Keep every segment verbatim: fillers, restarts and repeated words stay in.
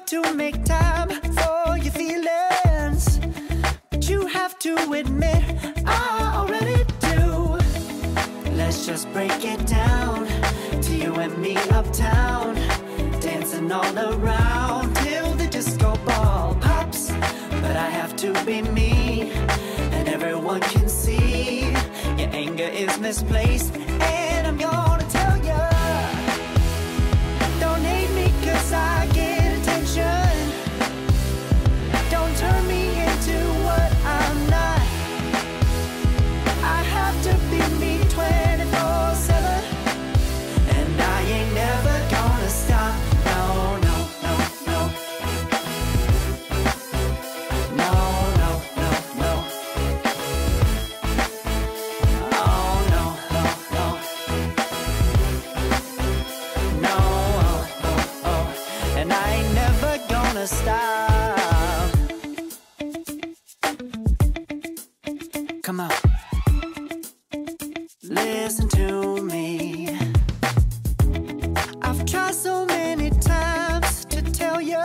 to make time for your feelings, but you have to admit I already do. Let's just break it down to you and me uptown, dancing all around till the disco ball pops. But I have to be me, and everyone can see your anger is misplaced. And I'm gonna tell ya, don't hate me cause I get attention. Don't turn me into what I'm not. I have to be me twenty-four seven, and I ain't never gonna stop. No, no, no, no. No, no, no, no. Oh, no, no, no. No, oh, oh, oh. And I ain't never gonna stop. Come on. Listen to me. I've tried so many times to tell you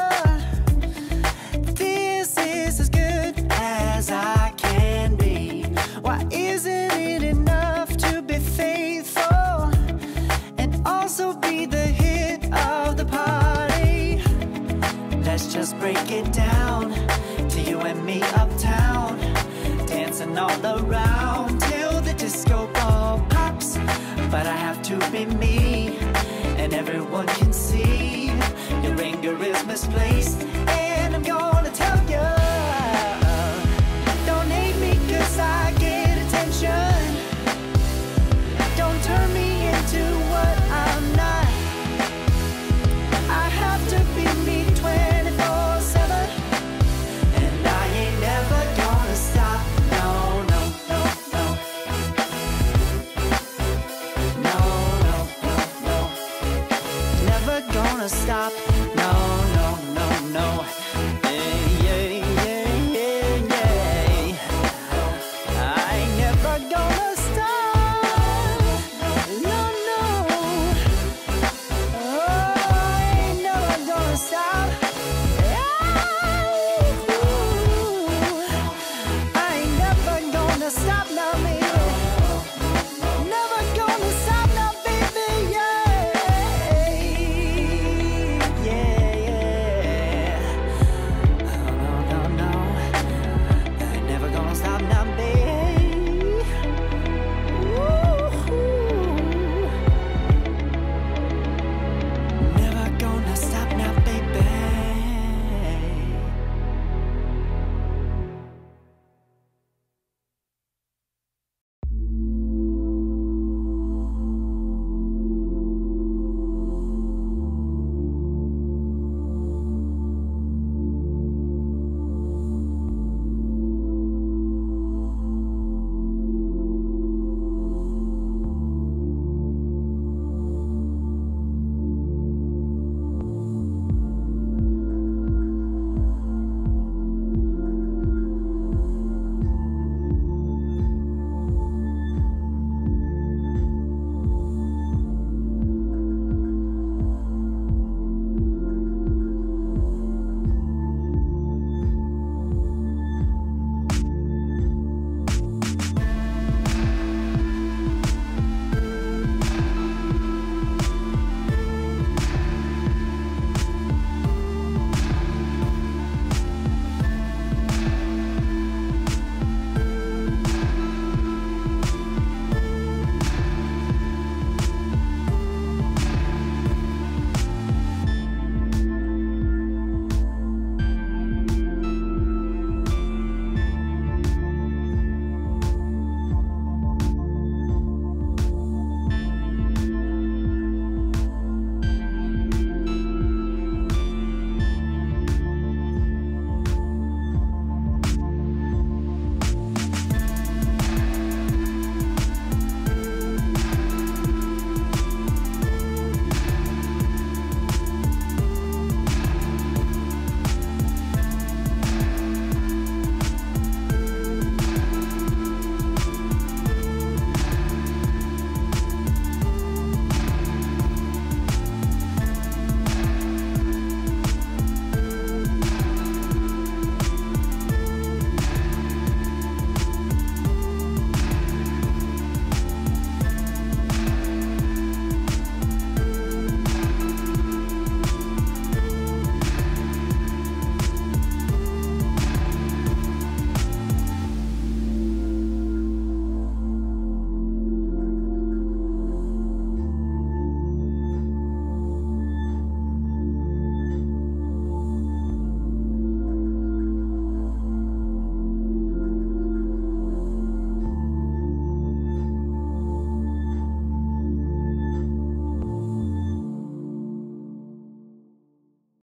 this is as good as I can be. Why isn't it enough to be faithful and also be the hit of the party? Let's just break it down to you and me uptown, dancing all around till the disco ball pops. But I have to be me, and everyone can see your anger is misplaced.